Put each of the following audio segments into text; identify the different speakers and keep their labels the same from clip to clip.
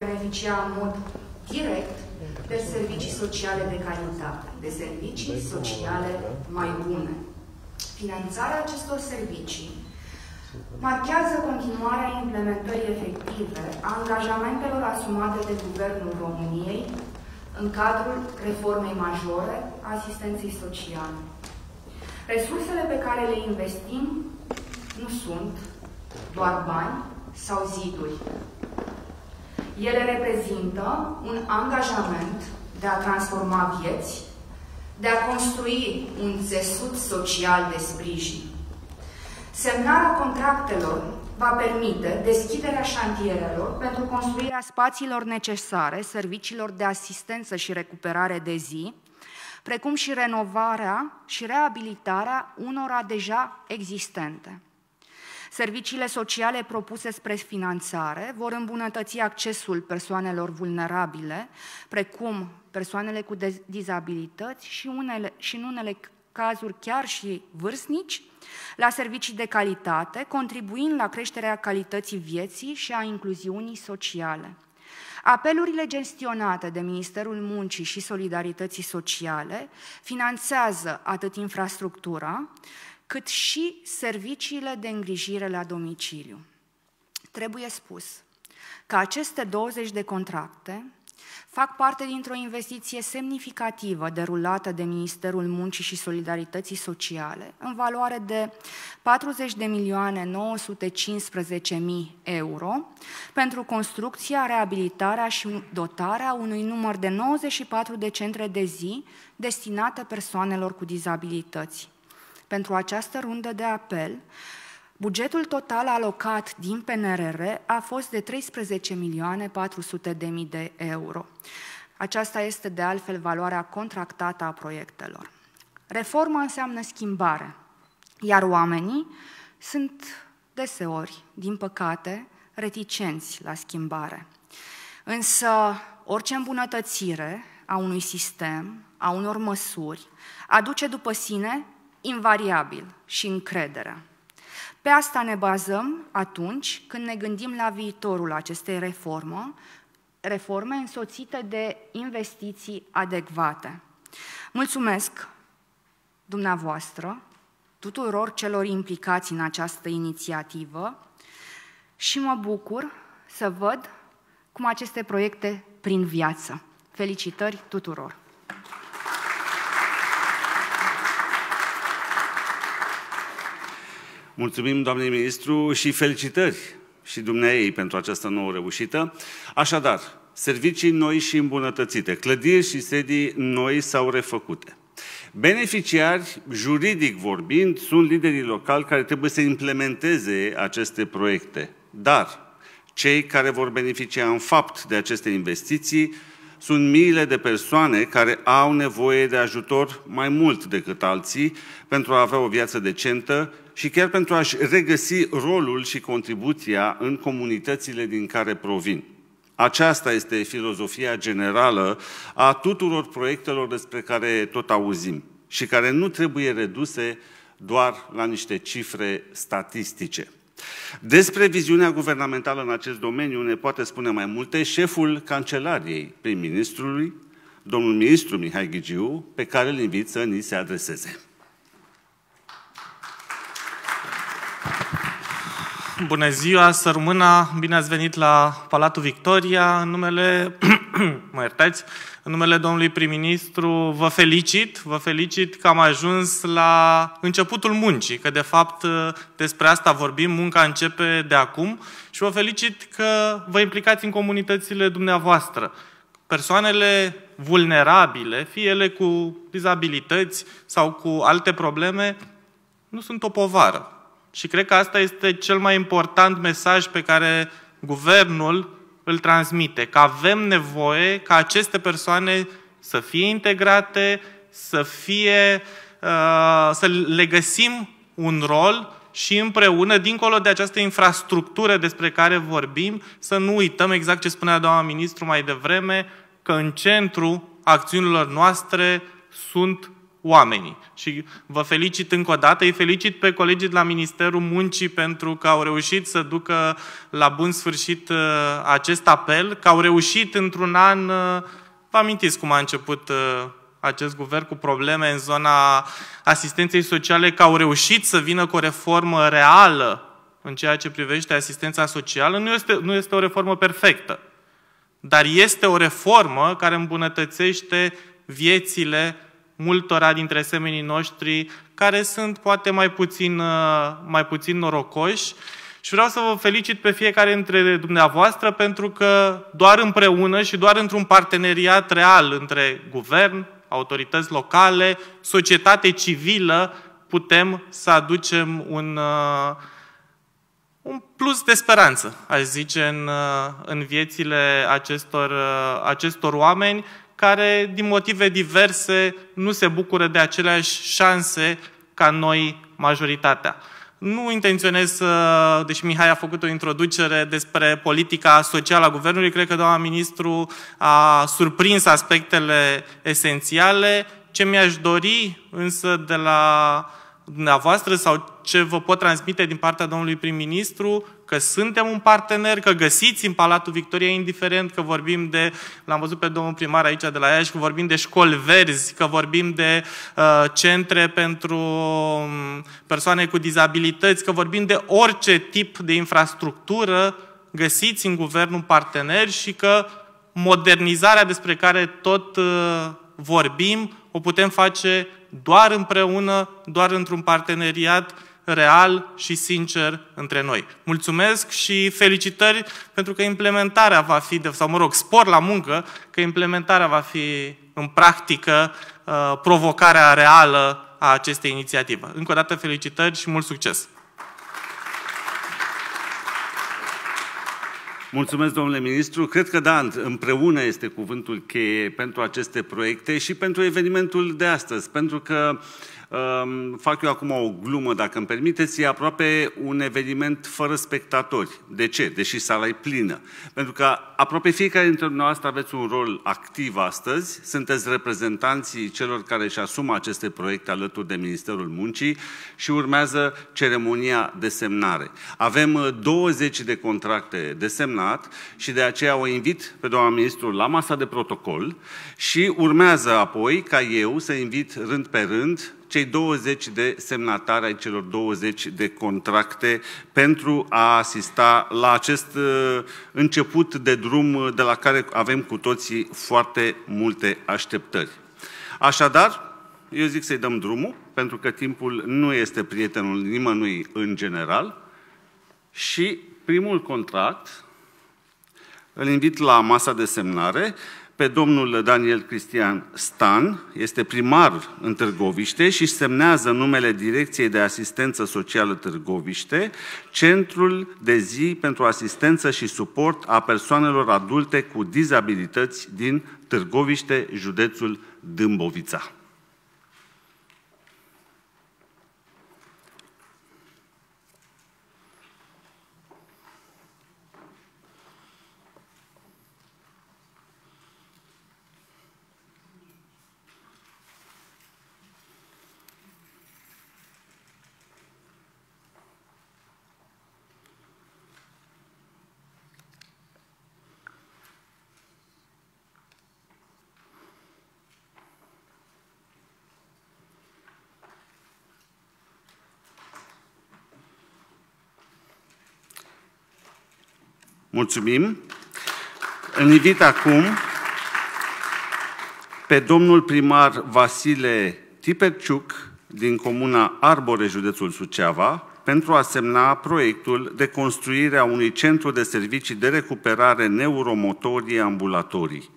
Speaker 1: beneficia în mod direct de servicii sociale de calitate, de servicii sociale mai bune. Finanțarea acestor servicii marchează continuarea implementării efective a angajamentelor asumate de Guvernul României în cadrul reformei majore a asistenței sociale. Resursele pe care le investim nu sunt doar bani sau ziduri. Ele reprezintă un angajament de a transforma vieți, de a construi un țesut social de sprijin. Semnarea contractelor va permite deschiderea șantierelor pentru construirea spațiilor necesare serviciilor de asistență și recuperare de zi, precum și renovarea și reabilitarea unora deja existente. Serviciile sociale propuse spre finanțare vor îmbunătăți accesul persoanelor vulnerabile, precum persoanele cu dizabilități și în unele cazuri chiar și vârstnici, la servicii de calitate, contribuind la creșterea calității vieții și a incluziunii sociale. Apelurile gestionate de Ministerul Muncii și Solidarității Sociale finanțează atât infrastructura, cât și serviciile de îngrijire la domiciliu. Trebuie spus că aceste 20 de contracte fac parte dintr-o investiție semnificativă derulată de Ministerul Muncii și Solidarității Sociale, în valoare de 40.915.000 euro, pentru construcția, reabilitarea și dotarea unui număr de 94 de centre de zi destinate persoanelor cu dizabilități. Pentru această rundă de apel, bugetul total alocat din PNRR a fost de 13.400.000 de euro. Aceasta este de altfel valoarea contractată a proiectelor. Reforma înseamnă schimbare, iar oamenii sunt deseori, din păcate, reticenți la schimbare. Însă orice îmbunătățire a unui sistem, a unor măsuri, aduce după sine invariabil și încrederea. Pe asta ne bazăm atunci când ne gândim la viitorul acestei reforme însoțite de investiții adecvate. Mulțumesc dumneavoastră, tuturor celor implicați în această inițiativă și mă bucur să văd cum aceste proiecte prin viață. Felicitări tuturor!
Speaker 2: Mulțumim, doamnei ministru, și felicitări și dumneaei pentru această nouă reușită. Așadar, servicii noi și îmbunătățite, clădiri și sedii noi sau refăcute. Beneficiari, juridic vorbind, sunt liderii locali care trebuie să implementeze aceste proiecte. Dar cei care vor beneficia în fapt de aceste investiții sunt miile de persoane care au nevoie de ajutor mai mult decât alții pentru a avea o viață decentă și chiar pentru a-și regăsi rolul și contribuția în comunitățile din care provin. Aceasta este filozofia generală a tuturor proiectelor despre care tot auzim și care nu trebuie reduse doar la niște cifre statistice. Despre viziunea guvernamentală în acest domeniu ne poate spune mai multe șeful Cancelariei prim-ministrului, domnul ministru Mihai Ghigiu, pe care îl invit să ni se adreseze.
Speaker 3: Bună ziua, să rămână, bine ați venit la Palatul Victoria. În numele, în numele domnului prim-ministru vă felicit că am ajuns la începutul muncii, că de fapt despre asta vorbim, munca începe de acum și vă felicit că vă implicați în comunitățile dumneavoastră. Persoanele vulnerabile, fie ele cu dizabilități sau cu alte probleme, nu sunt o povară. Și cred că asta este cel mai important mesaj pe care guvernul îl transmite, că avem nevoie ca aceste persoane să fie integrate, să le găsim un rol și împreună, dincolo de această infrastructură despre care vorbim, să nu uităm exact ce spunea doamna ministru mai devreme, că în centru acțiunilor noastre sunt oamenii. Și vă felicit încă o dată, îi felicit pe colegii de la Ministerul Muncii pentru că au reușit să ducă la bun sfârșit acest apel, că au reușit într-un an, vă amintiți cum a început acest guvern cu probleme în zona asistenței sociale, că au reușit să vină cu o reformă reală în ceea ce privește asistența socială. Nu este o reformă perfectă, dar este o reformă care îmbunătățește viețile multora dintre semenii noștri care sunt poate mai puțin norocoși. Și vreau să vă felicit pe fiecare dintre dumneavoastră pentru că doar împreună și doar într-un parteneriat real între guvern, autorități locale, societate civilă, putem să aducem un plus de speranță, aș zice, în viețile acestor oameni care, din motive diverse, nu se bucură de aceleași șanse ca noi, majoritatea. Nu intenționez să, deși Mihai a făcut o introducere despre politica socială a Guvernului, cred că doamna ministru a surprins aspectele esențiale. Ce mi-aș dori însă de la dumneavoastră sau ce vă pot transmite din partea domnului prim-ministru, că suntem un partener, că găsiți în Palatul Victoriei, indiferent că vorbim de, l-am văzut pe domnul primar aici de la Iași, că vorbim de școli verzi, că vorbim de centre pentru persoane cu dizabilități, că vorbim de orice tip de infrastructură, găsiți în guvern un partener și că modernizarea despre care tot vorbim o putem face doar împreună, doar într-un parteneriat real și sincer între noi. Mulțumesc și felicitări pentru că implementarea va fi, sau mă rog, spor la muncă, că implementarea va fi în practică provocarea reală a acestei inițiative. Încă o dată felicitări și mult succes!
Speaker 2: Mulțumesc, domnule ministru. Cred că, da, împreună este cuvântul cheie pentru aceste proiecte și pentru evenimentul de astăzi, pentru că fac eu acum o glumă, dacă îmi permiteți, e aproape un eveniment fără spectatori. De ce? Deși sala e plină. Pentru că aproape fiecare dintre dumneavoastră aveți un rol activ astăzi, sunteți reprezentanții celor care își asumă aceste proiecte alături de Ministerul Muncii și urmează ceremonia de semnare. Avem 20 de contracte de semnat și de aceea o invit pe doamna ministru la masa de protocol și urmează apoi ca eu să invit rând pe rând cei 20 de semnatari ai celor 20 de contracte pentru a asista la acest început de drum de la care avem cu toții foarte multe așteptări. Așadar, eu zic să-i dăm drumul, pentru că timpul nu este prietenul nimănui în general și primul contract îl invit la masa de semnare pe domnul Daniel Cristian Stan, este primar în Târgoviște și semnează numele Direcției de Asistență Socială Târgoviște, Centrul de Zi pentru Asistență și Suport a Persoanelor Adulte cu Dizabilități din Târgoviște, județul Dâmbovița. Mulțumim. Îl invit acum pe domnul primar Vasile Tiperciuc din comuna Arbore, județul Suceava, pentru a semna proiectul de construire a unui centru de servicii de recuperare neuromotorie ambulatorii.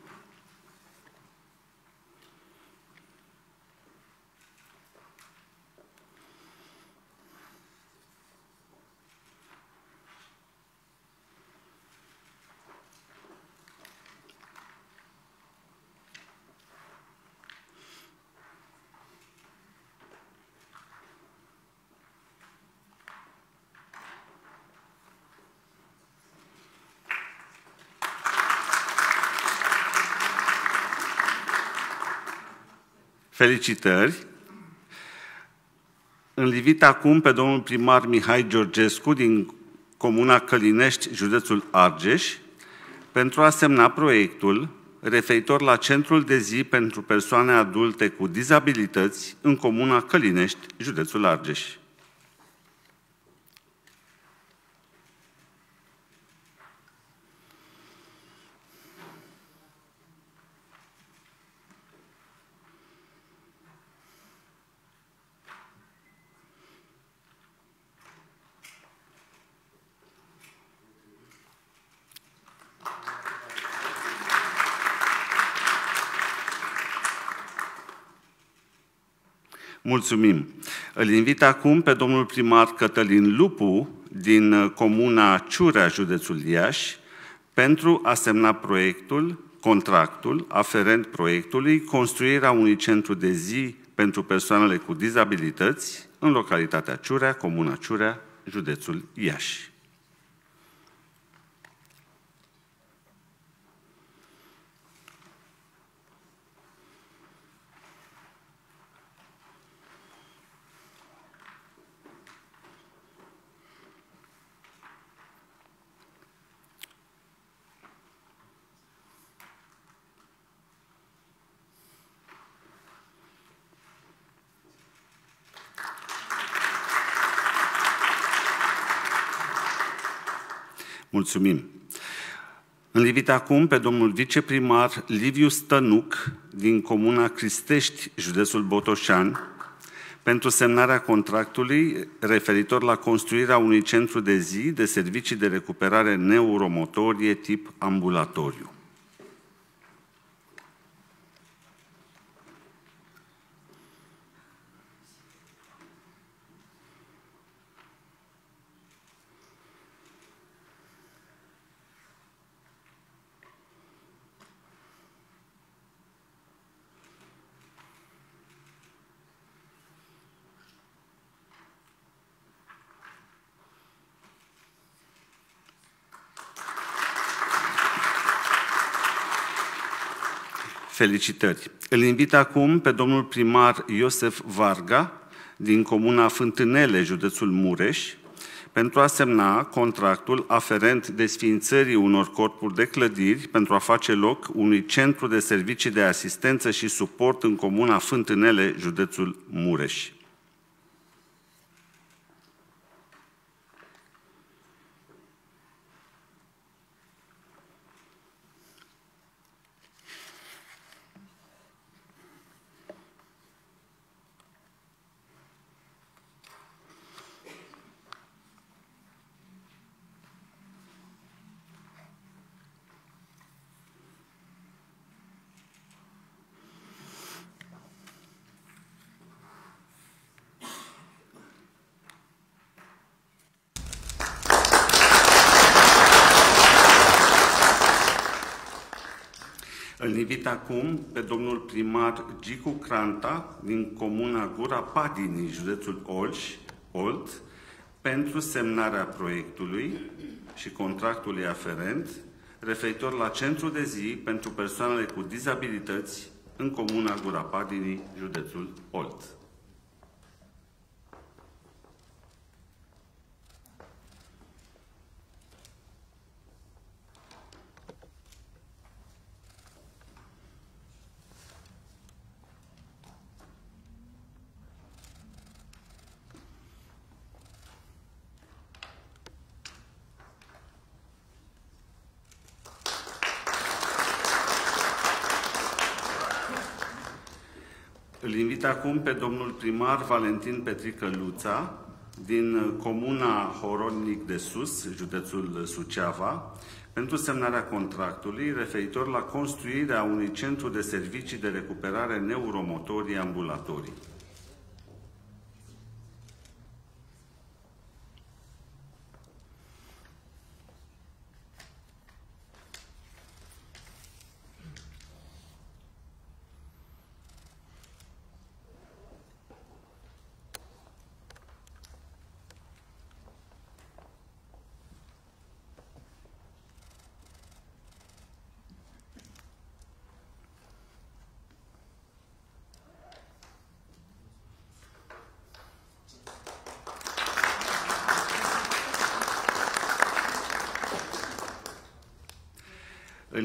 Speaker 2: Felicitări! Îl invit acum pe domnul primar Mihai Georgescu din Comuna Călinești, județul Argeș, pentru a semna proiectul referitor la Centrul de zi pentru persoane adulte cu dizabilități în Comuna Călinești, județul Argeș. Mulțumim. Îl invit acum pe domnul primar Cătălin Lupu din Comuna Ciurea, județul Iași, pentru a semna contractul aferent proiectului construirea unui centru de zi pentru persoanele cu dizabilități în localitatea Ciurea, Comuna Ciurea, județul Iași. Mulțumim. Îl invit acum pe domnul viceprimar Liviu Stănuc din Comuna Cristești, județul Botoșani, pentru semnarea contractului referitor la construirea unui centru de zi de servicii de recuperare neuromotorie tip ambulatoriu. Felicitări! Îl invit acum pe domnul primar Iosef Varga din Comuna Fântânele, județul Mureș, pentru a semna contractul aferent desființării unor corpuri de clădiri pentru a face loc unui centru de servicii de asistență și suport în Comuna Fântânele, județul Mureș. Îl invit acum pe domnul primar Gicu Cranta din Comuna Gura Padini, județul Olt, pentru semnarea proiectului și contractului aferent referitor la Centru de zi pentru persoanele cu dizabilități în Comuna Gura Padini, județul Olt. Îl invit acum pe domnul primar Valentin Petrică Luța, din Comuna Horodnic de Sus, județul Suceava, pentru semnarea contractului referitor la construirea unui centru de servicii de recuperare neuromotorie ambulatorii.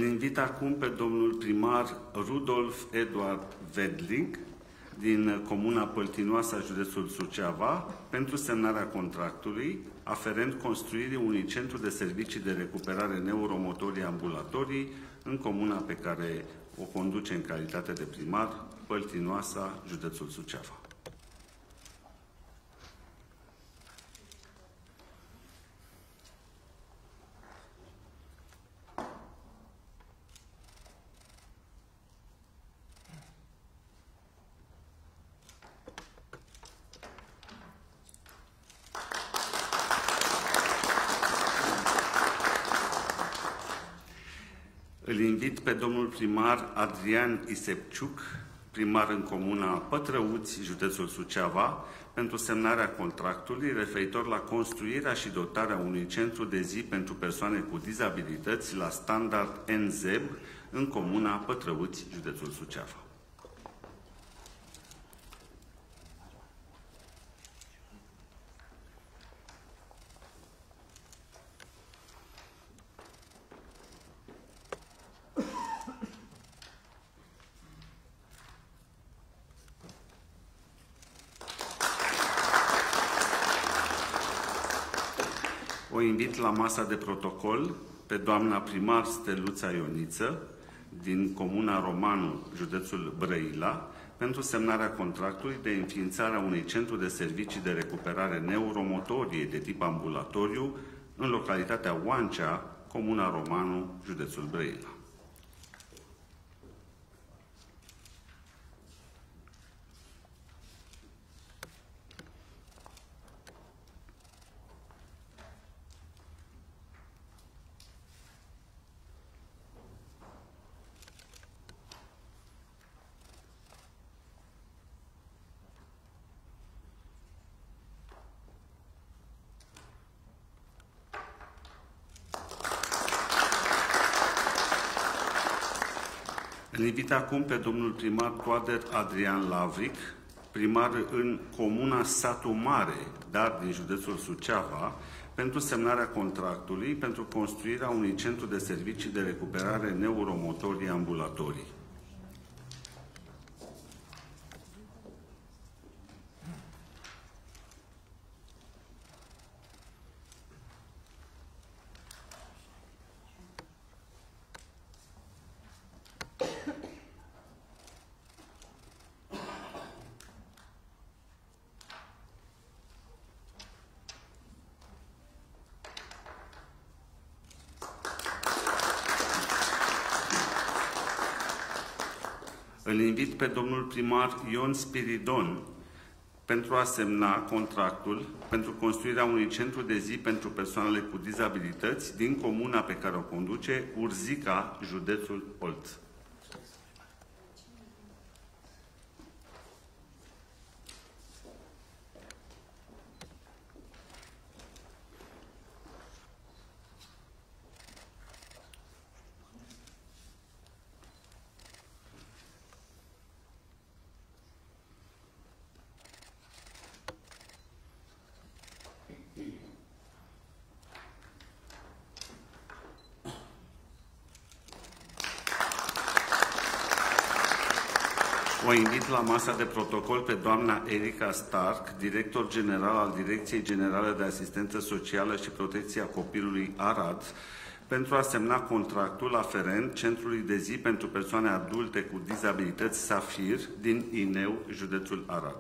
Speaker 2: invit acum pe domnul primar Rudolf Eduard Wedling din Comuna Păltinoasa, județul Suceava, pentru semnarea contractului aferent construirii unui centru de servicii de recuperare neuromotorii ambulatorii în comuna pe care o conduce în calitate de primar, Păltinoasa, județul Suceava. Îl invit pe domnul primar Adrian Isepciuc, primar în comuna Pătrăuți, județul Suceava, pentru semnarea contractului referitor la construirea și dotarea unui centru de zi pentru persoane cu dizabilități la standard NZEB în comuna Pătrăuți, județul Suceava. O invit la masa de protocol pe doamna primar Steluța Ioniță, din comuna Romanu, județul Brăila, pentru semnarea contractului de înființare a unui centru de servicii de recuperare neuromotorie de tip ambulatoriu în localitatea Oancea, comuna Romanu, județul Brăila. Îl invit acum pe domnul primar Toader Adrian Lavric, primar în comuna Satu Mare, dar din județul Suceava, pentru semnarea contractului pentru construirea unui centru de servicii de recuperare neuromotorii ambulatorii. Îl invit pe domnul primar Ion Spiridon pentru a semna contractul pentru construirea unui centru de zi pentru persoanele cu dizabilități din comuna pe care o conduce, Urzica, județul Olt. O invit la masa de protocol pe doamna Erica Stark, director general al Direcției Generale de Asistență Socială și Protecția Copilului Arad, pentru a semna contractul aferent Centrului de zi pentru persoane adulte cu dizabilități Safir din Ineu, județul Arad.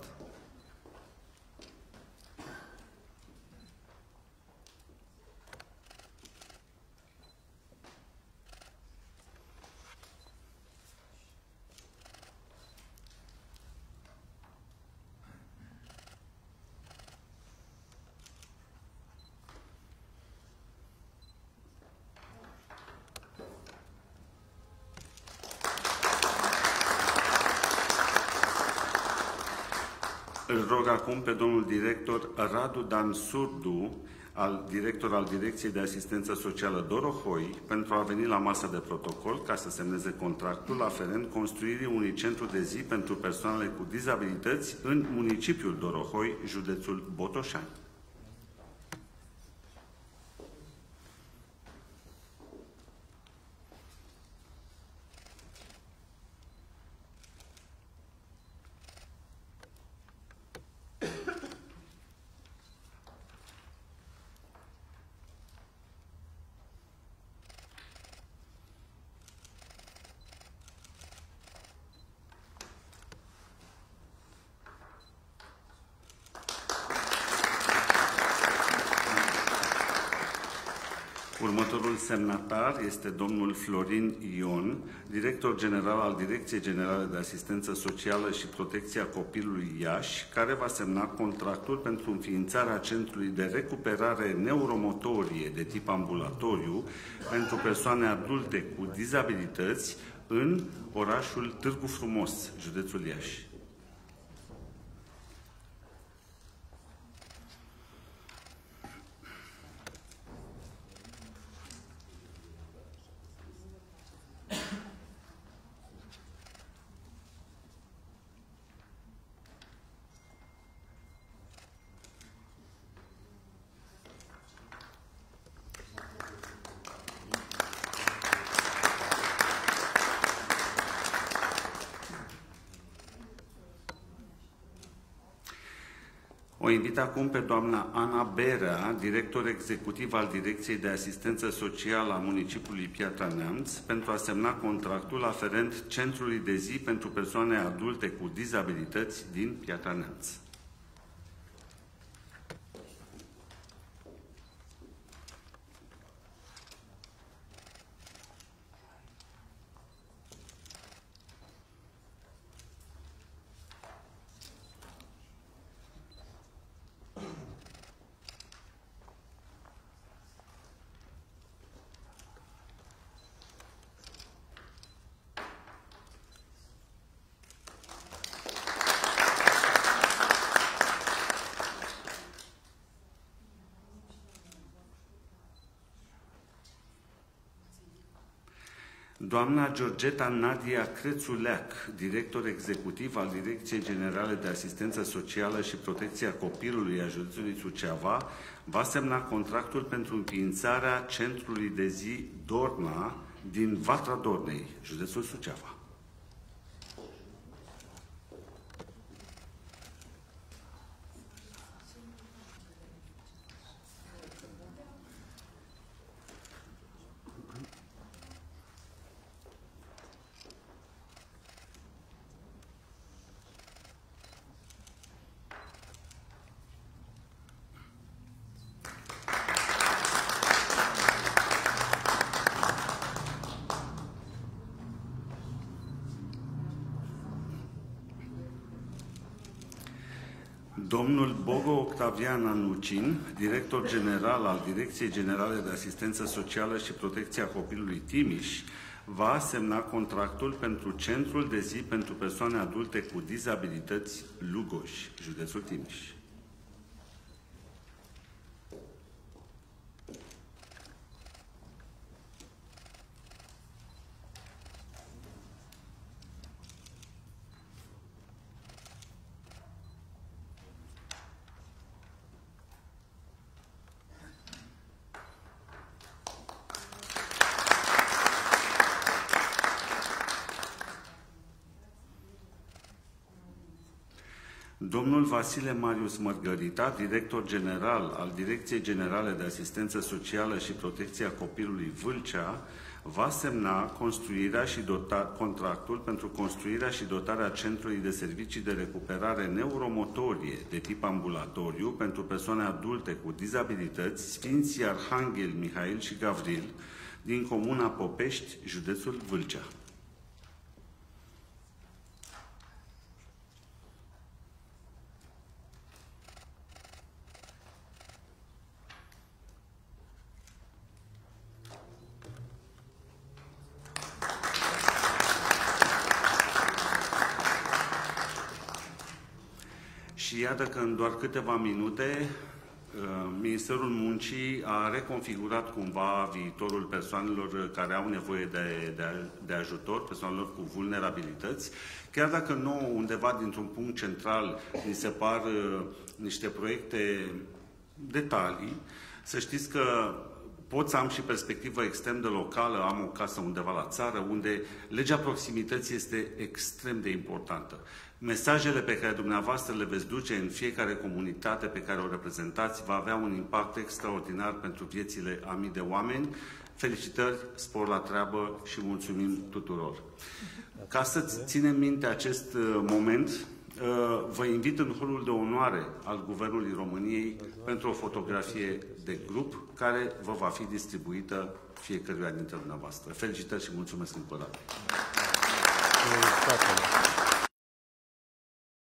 Speaker 2: Îl rog acum pe domnul director Radu Dan Surdu, director al Direcției de Asistență Socială Dorohoi, pentru a veni la masa de protocol ca să semneze contractul aferent construirii unui centru de zi pentru persoanele cu dizabilități în municipiul Dorohoi, județul Botoșani. Următorul semnatar este domnul Florin Ion, director general al Direcției Generale de Asistență Socială și Protecția Copilului Iași, care va semna contractul pentru înființarea Centrului de Recuperare Neuromotorie de tip ambulatoriu pentru persoane adulte cu dizabilități în orașul Târgu Frumos, județul Iași. O invit acum pe doamna Ana Berea, director executiv al Direcției de Asistență Socială a municipiului Piatra Neamț, pentru a semna contractul aferent Centrului de Zi pentru persoane adulte cu dizabilități din Piatra Neamț. Doamna Georgeta Nadia Crețuleac, director executiv al Direcției Generale de Asistență Socială și Protecția Copilului a județului Suceava, va semna contractul pentru înființarea Centrului de Zi Dorna din Vatra Dornei, județul Suceava. Domnul Bogo Octavian Anucin, director general al Direcției Generale de Asistență Socială și Protecția Copilului Timiș, va semna contractul pentru Centrul de Zi pentru persoane adulte cu dizabilități Lugoj, județul Timiș. Domnul Vasile Marius Mărgărita, director general al Direcției Generale de Asistență Socială și Protecția Copilului Vâlcea, va semna contractul pentru construirea și dotarea Centrului de Servicii de Recuperare Neuromotorie de tip ambulatoriu pentru persoane adulte cu dizabilități Sfinții Arhanghel Mihail și Gavril din Comuna Popești, județul Vâlcea. Și iată că în doar câteva minute Ministerul Muncii a reconfigurat cumva viitorul persoanelor care au nevoie de ajutor, persoanelor cu vulnerabilități, chiar dacă nouă undeva dintr-un punct central ni se par niște proiecte detalii, să știți că pot să am și perspectivă extrem de locală, am o casă undeva la țară, unde legea proximității este extrem de importantă. Mesajele pe care dumneavoastră le veți duce în fiecare comunitate pe care o reprezentați va avea un impact extraordinar pentru viețile a mii de oameni. Felicitări, spor la treabă și mulțumim tuturor. Ca să ținem minte acest moment, vă invit în holul de onoare al Guvernului României pentru o fotografie de grup care vă va fi distribuită fiecăruia dintre dumneavoastră. Felicitări și mulțumesc încă o dată.